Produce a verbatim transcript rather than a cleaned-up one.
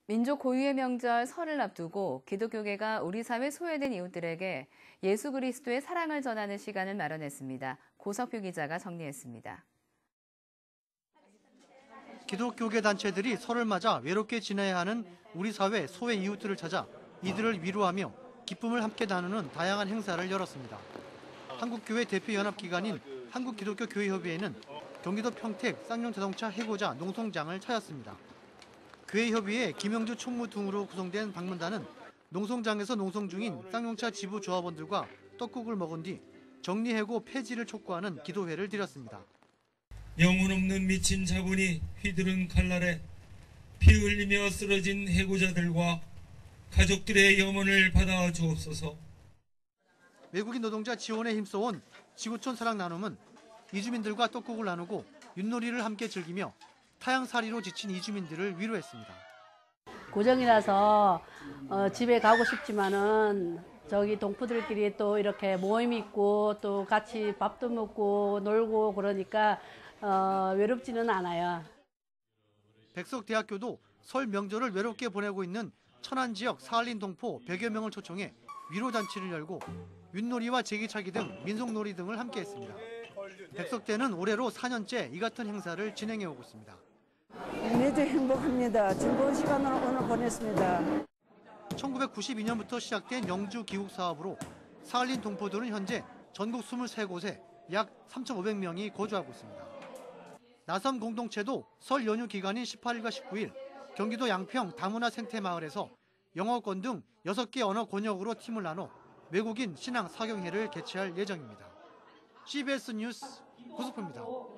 민족 고유의 명절 설을 앞두고 기독교계가 우리 사회 소외된 이웃들에게 예수 그리스도의 사랑을 전하는 시간을 마련했습니다. 고석표 기자가 정리했습니다. 기독교계 단체들이 설을 맞아 외롭게 지내야 하는 우리 사회 소외 이웃들을 찾아 이들을 위로하며 기쁨을 함께 나누는 다양한 행사를 열었습니다. 한국교회 대표연합기관인 한국기독교교회협의회는 경기도 평택 쌍용자동차 해고자 농성장을 찾았습니다. 교회협의회 김영주 총무 등으로 구성된 방문단은 농성장에서 농성 중인 쌍용차 지부 조합원들과 떡국을 먹은 뒤 정리해고 폐지를 촉구하는 기도회를 드렸습니다. 영혼 없는 미친 자본이 휘두른 칼날에 피 흘리며 쓰러진 해고자들과 가족들의 염원을 받아 주옵소서. 외국인 노동자 지원에 힘써온 지구촌 사랑 나눔은 이주민들과 떡국을 나누고 윷놀이를 함께 즐기며 타향살이로 지친 이주민들을 위로했습니다. 고정이라서 어, 집에 가고 싶지만은 저기 동포들끼리 또 이렇게 모임 있고 또 같이 밥도 먹고 놀고 그러니까 어, 외롭지는 않아요. 백석대학교도 설 명절을 외롭게 보내고 있는 천안 지역 사할린 동포 백여 명을 초청해 위로잔치를 열고 윷놀이와 제기차기 등 민속놀이 등을 함께했습니다. 백석대는 올해로 사 년째 이 같은 행사를 진행해 오고 있습니다. 매주 행복합니다. 즐거운 시간을 오늘 보냈습니다. 천구백구십이 년부터 시작된 영주 기국 사업으로 사할린 동포들은 현재 전국 스물세 곳에 약 삼천오백 명이 거주하고 있습니다. 나섬 공동체도 설 연휴 기간인 십팔 일과 십구 일 경기도 양평 다문화 생태마을에서 영어권 등 여섯 개 언어 권역으로 팀을 나눠 외국인 신앙 사경회를 개최할 예정입니다. 씨비에스 뉴스 고석표입니다.